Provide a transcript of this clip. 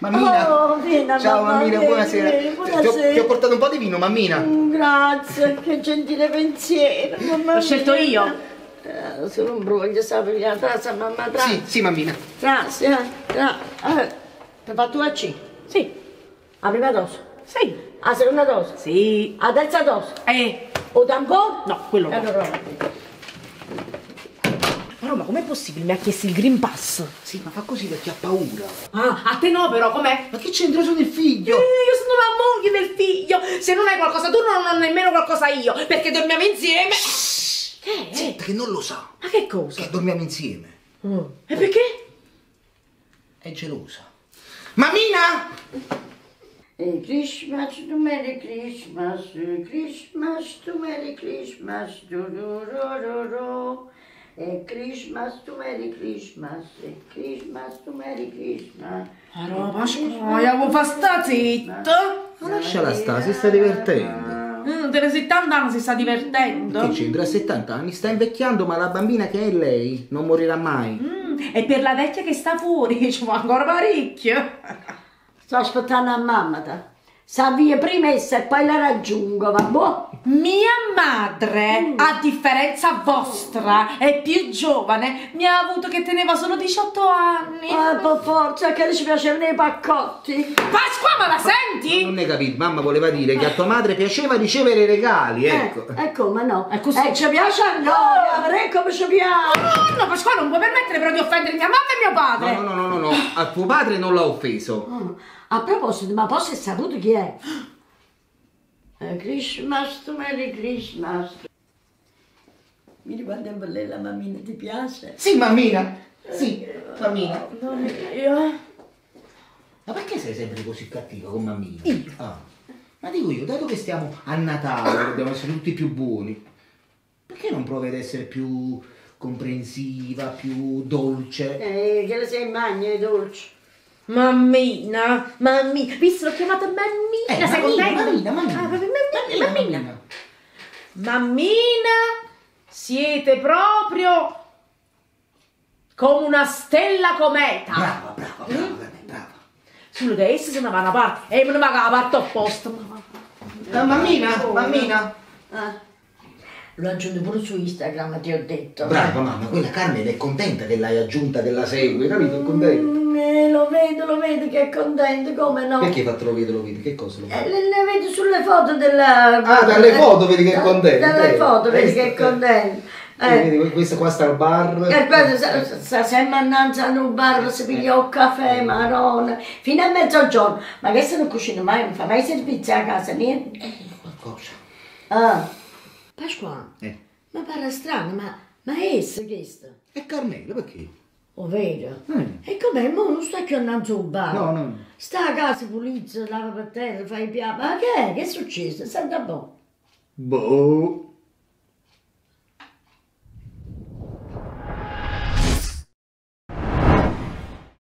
Mammina! Oh, vieni, ciao mamma, mammina, vieni, buonasera. vieni, buonasera. Ti ho portato un po' di vino, mammina. Grazie, che gentile pensiero. Mamma L'ho scelto mia. io. Se non voglio sapere, grazie mamma, grazie. Sì, mammina. Grazie, grazie. Ti ho fatto la C? Sì. La prima dose? Sì. La seconda dose? Sì. La terza dose? O tampone? No, quello no. Allora, Però ma com'è possibile? Mi ha chiesto il Green Pass. Sì, ma fa così perché ha paura. Ah, a te no però, com'è? Ma che c'entra solo il figlio? Io sono la moglie del figlio. Se non hai qualcosa tu, non ho nemmeno qualcosa io. Perché dormiamo insieme. Che è? Senta che non lo sa. Ma che cosa? Che dormiamo insieme. E perché? È gelosa. Mammina! Christmas to Merry Christmas, Christmas to Merry Christmas, do do do do do. Christmas to Merry Christmas, Christmas to Merry Christmas. Allora, Pasquale, vuoi fare sta zitta? Ma lasciala sta, si sta divertendo. Te ne 70 anni si sta divertendo. Che c'entra? A 70 anni sta invecchiando, ma la bambina che è lei non morirà mai. E per la vecchia che sta fuori ci vuole ancora parecchio. Sto aspettando a mamma. Sa via prima essa e poi la raggiungo, va buono? Mia madre, a differenza vostra, è più giovane, mi ha avuto che teneva solo 18 anni. Per forza, che ci piacevano i paccotti. Pasqua, ma la senti? Non ne capito, mamma voleva dire che a tua madre piaceva ricevere i regali, ecco. Come no? È così. Ci piace a noi, avrei come ci piace. No, Pasquale, non puoi permettere però di offendere mia mamma e mio padre. No, a tuo padre non l'ha offeso. A proposito, ma poi si è saputo chi è? Christmas to Merry Christmas. Mi ricordi un po' lei la mammina, ti piace? Sì, mammina. Sì, mammina. Io? Ma perché sei sempre così cattiva con mammina? Ah. Ma dico io, dato che stiamo a Natale, dobbiamo essere tutti più buoni, perché non provi ad essere più comprensiva, più dolce? Che le sei magna e dolce. Mammina, visto l'ho chiamata mammina, sei contenta? Mammina. Mammina, siete proprio come una stella cometa. Brava. Solo che esse se ne vanno a parte e me ne va a parte opposta. Mammina. L'ho aggiunto pure su Instagram, ti ho detto. Brava mamma, quella Carmen è contenta che l'hai aggiunta, che la segui, capito? È contenta. Lo vedo che è contento, come no? Perché hai fatto lo vedi? Che cosa lo vedi? Le vedo sulle foto della... Dalle foto vedi che è contento. Dalle foto vedi che è contento. Vedi, questo qua sta al bar. E poi sta sempre innanzi a un bar, si piglia un caffè, marrone, fino a mezzogiorno. Ma che se non cucina mai, non fa mai servizi a casa, niente? Qualcosa. Pasquale, ma pare strano, ma è essa questa? È Carmela, perché? Oh, vero? E com'è? Mo non sta più andando sul bar. No. Sta a casa, pulizia, lava per terra, fa i piatti. Ma che è? Che è successo? Senta un po'. Boh.